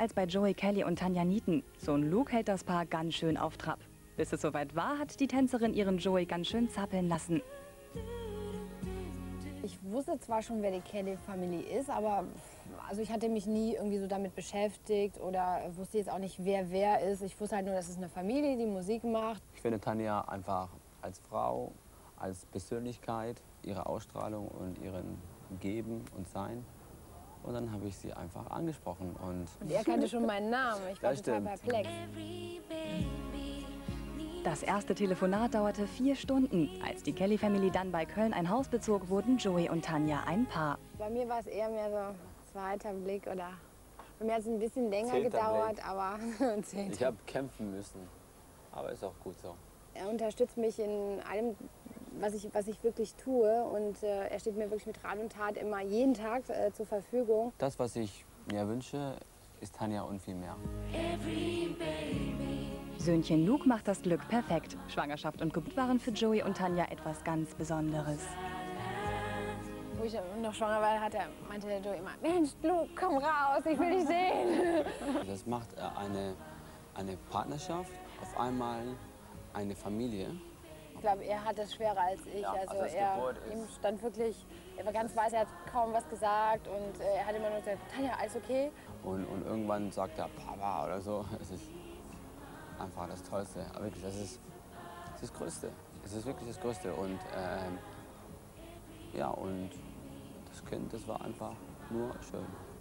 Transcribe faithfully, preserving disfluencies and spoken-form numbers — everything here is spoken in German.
als bei Joey Kelly und Tanja Nieten. Sohn Luke hält das Paar ganz schön auf Trab. Bis es soweit war, hat die Tänzerin ihren Joey ganz schön zappeln lassen. Ich wusste zwar schon, wer die Kelly Family ist, aber also ich hatte mich nie irgendwie so damit beschäftigt oder wusste jetzt auch nicht, wer wer ist. Ich wusste halt nur, dass es eine Familie, die Musik macht. Ich finde Tanja einfach als Frau, als Persönlichkeit, ihre Ausstrahlung und ihren Geben und Sein. Und dann habe ich sie einfach angesprochen. Und, und er kannte schon meinen Namen. Ich war das total stimmt. perplex. Das erste Telefonat dauerte vier Stunden. Als die Kelly Family dann bei Köln ein Haus bezog, wurden Joey und Tanja ein Paar. Bei mir war es eher mehr so zweiter Blick oder bei mir hat es ein bisschen länger Zehnter gedauert, Blick. aber Ich habe kämpfen müssen, aber ist auch gut so. Er unterstützt mich in allem, was ich, was ich wirklich tue und äh, er steht mir wirklich mit Rat und Tat immer jeden Tag äh, zur Verfügung. Das, was ich mir wünsche, ist Tanja und viel mehr. Söhnchen Luke macht das Glück perfekt. Schwangerschaft und Geburt waren für Joey und Tanja etwas ganz Besonderes. Wo ich noch schwanger war, hat er, meinte der Joey immer, Mensch, Luke, komm raus, ich will dich sehen. Das macht eine, eine Partnerschaft, auf einmal eine Familie. Ich glaube, er hat es schwerer als ich. Ja, also also er, Geburt ihm ist- stand wirklich, er war ganz weiß, er hat kaum was gesagt und äh, er hat immer nur gesagt, Tanja, alles okay? Und, und irgendwann sagt er Papa oder so. Es ist einfach das Tollste. Aber wirklich, das ist das, ist das Größte. Es ist wirklich das Größte. Und ähm, ja, und das Kind, das war einfach nur schön.